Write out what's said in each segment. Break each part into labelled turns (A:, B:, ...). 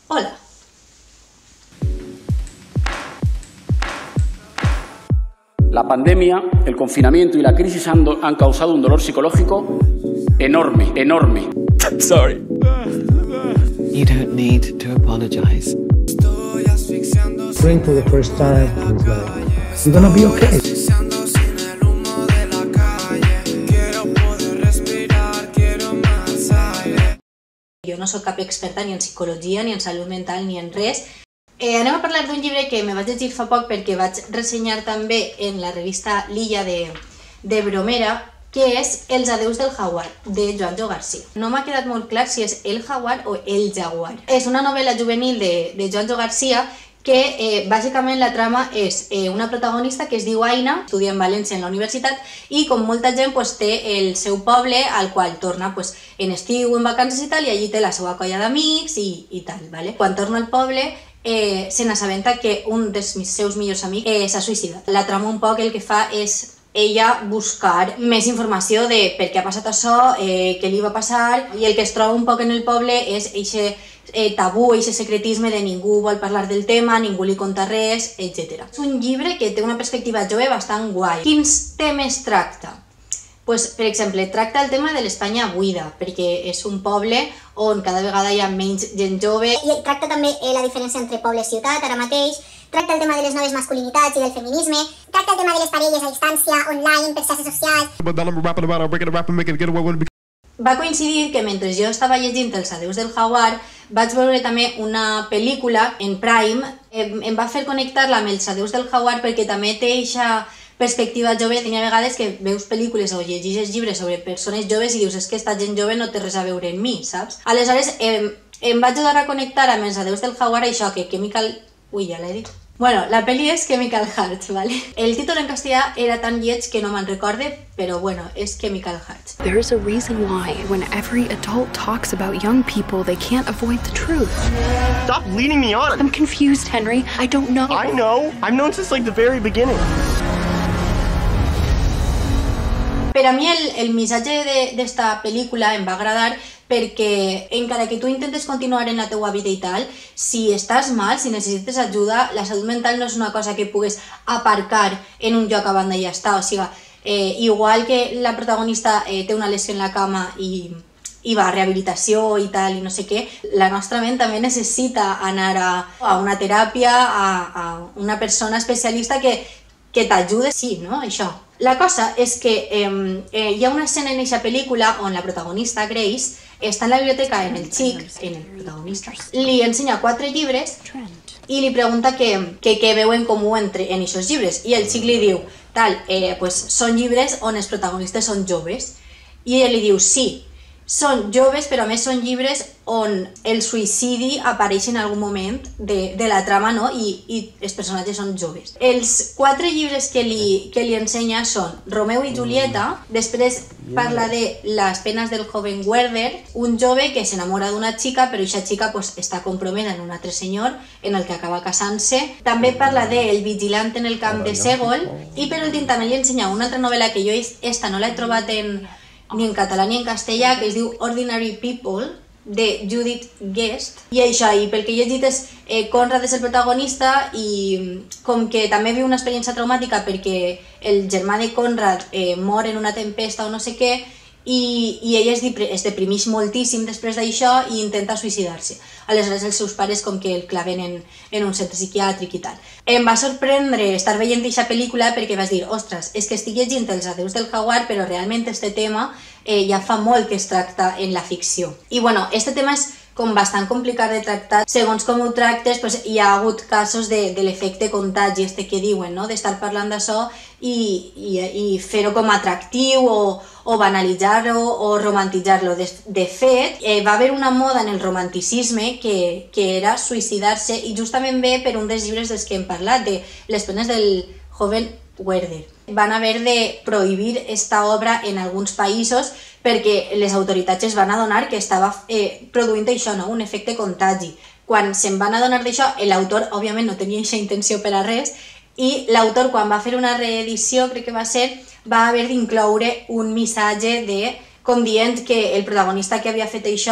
A: Hola.
B: La pandemia, el confinamiento y la crisis han causado un dolor psicológico enorme, enorme.
C: Sorry. You don't need to apologize.
D: Drink for the first time, and it's like, you're gonna be okay.
A: Jo no soc cap experta ni en psicologia, ni en salut mental, ni en res. Anem a parlar d'un llibre que me vaig llegir fa poc perquè vaig ressenyar també en la revista L'Illa de Bromera, que és Els adeus del jaguar, de Joanjo Garcia. No m'ha quedat molt clar si és el jaguar o el jaguar. És una novel·la juvenil de Joanjo Garcia que bàsicament la trama és una protagonista que es diu Aina, estudia en València en la universitat i com molta gent té el seu poble al qual torna en estiu, en vacances i tal, i allí té la seva colla d'amics i tal. Quan torna al poble se n'assabenta que un dels seus millors amics s'ha suïcidat. La trama un poc el que fa és ella buscar més informació de per què ha passat això, què li va passar, i el que es troba un poc en el poble és aquest tabú, aquest secretisme de ningú vol parlar del tema, ningú li conta res, etc. És un llibre que té una perspectiva jove bastant guai. Quins temes tracta? Per exemple, tracta el tema de l'Espanya buida, perquè és un poble on cada vegada hi ha menys gent jove.
E: I tracta també la diferència entre poble i ciutat ara mateix, tracta el tema de les noves masculinitats i del feminisme, tracta el tema de les parelles a distància, online, per xarxes socials.
A: Va coincidir que mentre jo estava llegint Els adeus del jaguar vaig veure també una pel·lícula en Prime, em va fer connectar-la amb Els adeus del jaguar perquè també té aquesta perspectiva jove. Tenia vegades que veus pel·lícules o llegeixes llibres sobre persones joves i dius és que esta gent jove no té res a veure en mi, saps? Aleshores em va ajudar a connectar amb Els adeus del jaguar això, que Chemical... Ui, ja l'he dit. Bueno, la pel·li és Chemical Hearts, ¿vale? El títol en castellà era tan lleig que no me'n recorde, però bueno, és Chemical Hearts.
F: There is a reason why when every adult talks about young people, they can't avoid the truth.
G: Stop leading me on!
F: I'm confused, Henry. I don't know.
G: I know! I've known since like the very beginning.
A: Per a mi el missatge d'esta pel·lícula em va agradar perquè encara que tu intentes continuar en la teua vida i tal, si estàs mal, si necessites ajuda, la salut mental no és una cosa que pugues aparcar en un lloc a banda i ja està. O sigui, igual que la protagonista té una lesió en la cama i va a rehabilitació i tal i no sé què, la nostra ment també necessita anar a una teràpia, a una persona especialista que t'ajude, sí, no? Això. La cosa és que hi ha una escena en aquesta pel·lícula on la protagonista, Grace, està en la biblioteca en el xic, en el protagonista, li ensenya 4 llibres i li pregunta què veu en comú en aquests llibres. I el xic li diu, són llibres on els protagonistes són joves. I ell li diu, sí, són joves, però a més són llibres on el suïcidi apareix en algun moment de la trama, no? I els personatges són joves. Els 4 llibres que li ensenya són Romeo i Julieta, després parla de Las penas del joven Werther, un jove que s'enamora d'una xica, però aquesta xica està compromesa en un altre senyor en el que acaba casant-se. També parla de El vigilante en el camp de Ségol, i per últim també li ensenya una altra novel·la que jo no l'he trobat ni en català ni en castellà, que es diu Ordinary People, de Judith Guest. I això, i pel que he llegit és Conrad és el protagonista i com que també viu una experiència traumàtica perquè el germà de Conrad mor en una tempesta o no sé què, i ell es deprimeix moltíssim després d'això i intenta suïcidar-se. Aleshores els seus pares com que el claven en un centre psiquiàtric i tal. Em va sorprendre estar veient aquesta pel·lícula perquè vaig dir, ostres, és que estic llegint Els adeus del jaguar, però realment este tema ja fa molt que es tracta en la ficció. I bueno, este tema és com bastant complicat de tractar. Segons com ho tractes, hi ha hagut casos de l'efecte contagi, que diuen, d'estar parlant d'això i fer-ho com atractiu o banalitzar-ho o romantitzar-lo. De fet, va haver una moda en el romanticisme que era suïcidar-se i justament ve per un dels llibres dels que hem parlat, de Les penes del joven Werther. Van haver de prohibir esta obra en alguns països perquè les autoritats es van adonar que estava produint això, un efecte contagi. Quan se'n van adonar d'això, l'autor òbviament no tenia aquesta intenció per a res i l'autor, quan va fer una reedició, crec que va haver d'incloure un missatge com dient que el protagonista que havia fet això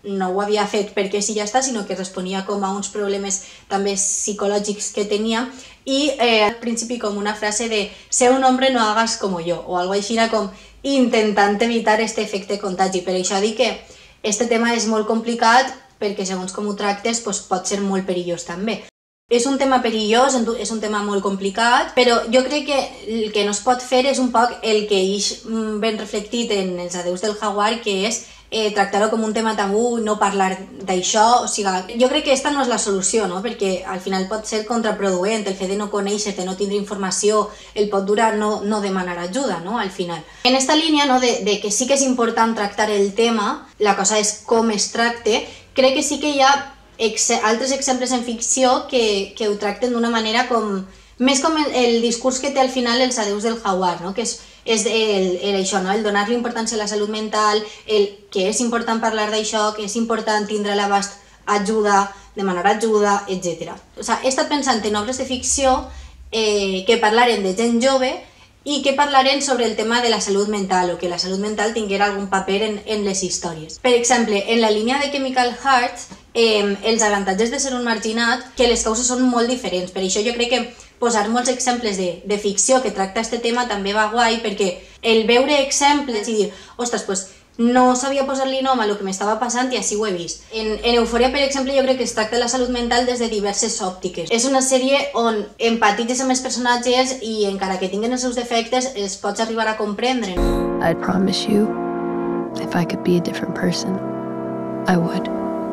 A: no ho havia fet perquè sí ja està, sinó que responia com a uns problemes també psicològics que tenia, i al principi com una frase de «sé un hombre, no hagas como yo», o algo així, com intentant evitar este efecte contagi. Per això dic que este tema és molt complicat perquè segons com ho tractes pot ser molt perillós també. És un tema perillós, és un tema molt complicat, però jo crec que el que no es pot fer és un poc el que ix ben reflectit en Els adeus del jaguar, que és tractar-ho com un tema tabú, no parlar d'això, o sigui, jo crec que aquesta no és la solució, no? Perquè al final pot ser contraproduent, el fet de no conèixer, de no tindre informació, el pot durar no demanar ajuda, no? Al final. En esta línia, no, de que sí que és important tractar el tema, la cosa és com es tracte, crec que sí que hi ha altres exemples en ficció que ho tracten d'una manera com més com el discurs que té al final Els adeus del jaguar, no? Que és això, no? El donar-li importància a la salut mental, que és important parlar d'això, que és important tindre a l'abast ajuda, demanar ajuda, etc. O sigui, he estat pensant en obres de ficció que parlaren de gent jove i que parlaren sobre el tema de la salut mental, o que la salut mental tinguera algun paper en les històries. Per exemple, en la línia de Chemical Hearts, els avantatges de ser un marginat, que les causes són molt diferents. Per això jo crec que posar molts exemples de ficció que tracta este tema també va guai, perquè el veure exemples i dir, ostres, doncs no sabia posar-li nom a lo que m'estava passant i així ho he vist. En Eufòria, per exemple, jo crec que es tracta la salut mental des de diverses òptiques. És una sèrie on empatitzes amb els personatges i encara que tinguin els seus defectes els pots arribar a comprendre.
F: I'd promise you, if I could be a different person, I would.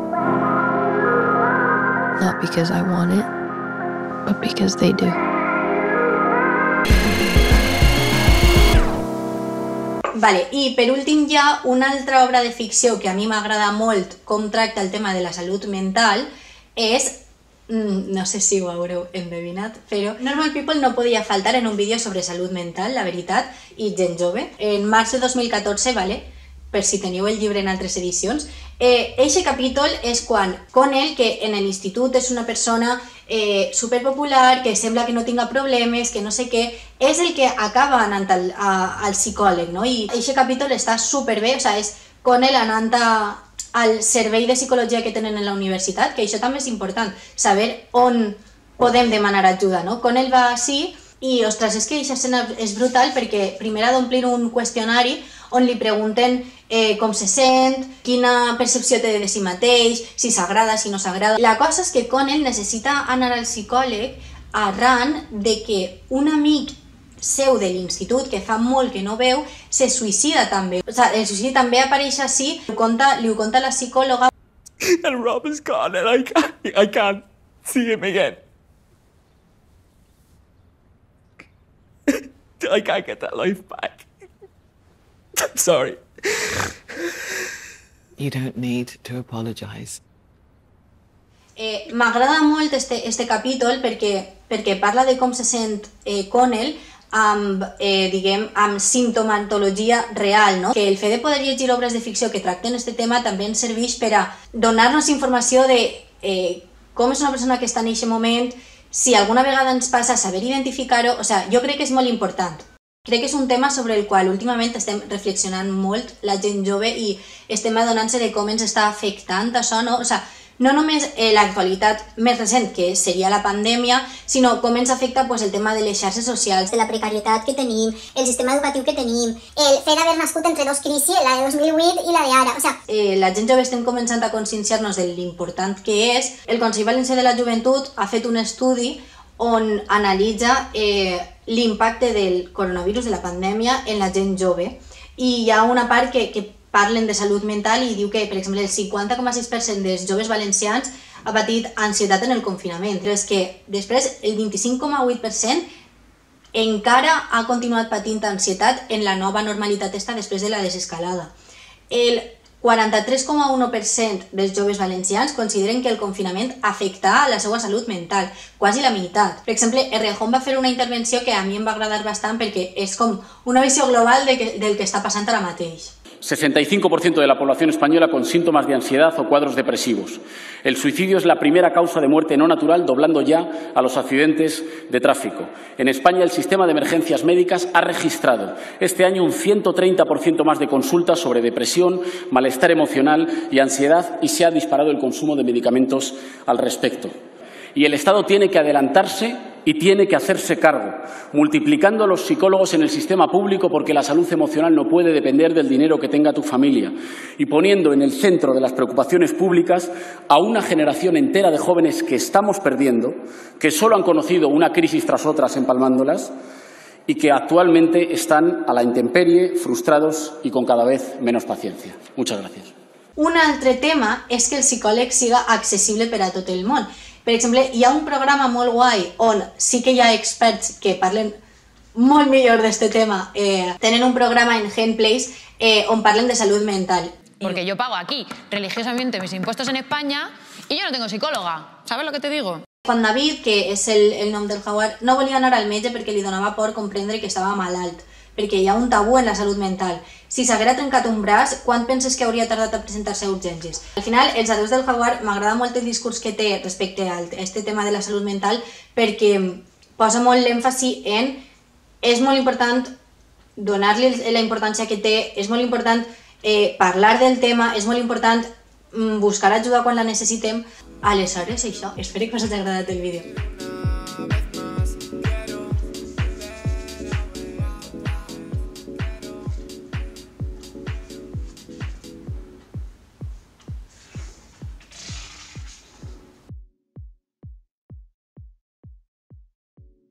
F: Not because I want it, but because they do.
A: Vale, i per últim ja una altra obra de ficció que a mi m'agrada molt com tracta el tema de la salut mental és, no sé si ho haureu endevinat, però Normal People no podia faltar en un vídeo sobre salut mental, la veritat, i gent jove. En març de 2014, vale, per si teniu el llibre en altres edicions, eixe capítol és quan Connell, que en l'institut és una persona superpopular, que sembla que no tinga problemes, que no sé què, és el que acaba anant al psicòleg, no? I eixe capítol està superbé, o sigui, és Connell anant al servei de psicologia que tenen en la universitat, que això també és important, saber on podem demanar ajuda, no? Connell va així i, ostres, és que aquesta escena és brutal perquè primer ha d'omplir un qüestionari on li pregunten com se sent, quina percepció té de si mateix, si s'agrada, si no s'agrada. La cosa és que Connell necessita anar al psicòleg arran de que un amic seu de l'institut, que fa molt que no veu, se suïcida també. O sigui, el suïcidi també apareix així, li ho conta la psicòloga.
C: And Rob is gone, and I can't see him again. I can't get that life back. I'm sorry. You don't need to apologize.
A: M'agrada molt este capítol perquè parla de com se sent Connell amb simptomatologia real, no? Que el fet de poder llegir obres de ficció que tracten este tema també ens serveix per a donar-nos informació de com és una persona que està en aquest moment, si alguna vegada ens passa, saber identificar-ho. O sigui, jo crec que és molt important. Crec que és un tema sobre el qual últimament estem reflexionant molt la gent jove i estem adonant-se de com ens està afectant això, no? O sigui, no només l'actualitat més recent, que seria la pandèmia, sinó com ens afecta el tema de les xarxes socials,
E: de la precarietat que tenim, el sistema educatiu que tenim, el fet d'haver nascut entre dos crisis, la de 2008 i la d'ara. O sigui,
A: la gent jove estem començant a conscienciar-nos de l'important que és. El Consell Valencià de la Joventut ha fet un estudi on analitza l'impacte del coronavirus, de la pandèmia, en la gent jove. I hi ha una part que parlen de salut mental i diu que, per exemple, el 50,6% dels joves valencians ha patit ansietat en el confinament, però és que després el 25,8% encara ha continuat patint ansietat en la nova normalitat després de la desescalada. El 43,1% dels joves valencians consideren que el confinament afecta a la seva salut mental, quasi la meitat. Per exemple, Errejón va fer una intervenció que a mi em va agradar bastant perquè és com una visió global del que està passant ara mateix.
B: 65% de la población española con síntomas de ansiedad o cuadros depresivos. El suicidio es la primera causa de muerte no natural, doblando ya a los accidentes de tráfico. En España, el sistema de emergencias médicas ha registrado este año un 130% más de consultas sobre depresión, malestar emocional y ansiedad, y se ha disparado el consumo de medicamentos al respecto. Y el Estado tiene que adelantarse y tiene que hacerse cargo, multiplicando a los psicólogos en el sistema público, porque la salud emocional no puede depender del dinero que tenga tu familia, y poniendo en el centro de las preocupaciones públicas a una generación entera de jóvenes que estamos perdiendo, que solo han conocido una crisis tras otras empalmándolas y que actualmente están a la intemperie, frustrados y con cada vez menos paciencia. Muchas gracias.
A: Un altre tema és que el psicòleg siga accessible per a tot el món. Per exemple, hi ha un programa molt guai on sí que hi ha experts que parlen molt millor d'aquest tema. Tenen un programa en Genplace on parlen de salud mental.
H: Porque yo pago aquí religiosamente mis impuestos en España y yo no tengo psicóloga. ¿Sabes lo que te digo?
A: Quan David, que és el nom del jaguar, no volia anar al metge perquè li donava por comprendre que estava malalt, perquè hi ha un tabú en la salut mental. Si s'haguera trencat un braç, quan penses que hauria tardat a presentar-se a urgències? Al final, els adults del jaguar, m'agrada molt el discurs que té respecte a aquest tema de la salut mental, perquè posa molt l'èmfasi en és molt important donar-li la importància que té, és molt important parlar del tema, és molt important buscar ajuda quan la necessitem. Aleshores, això, espero que us hagi agradat el vídeo.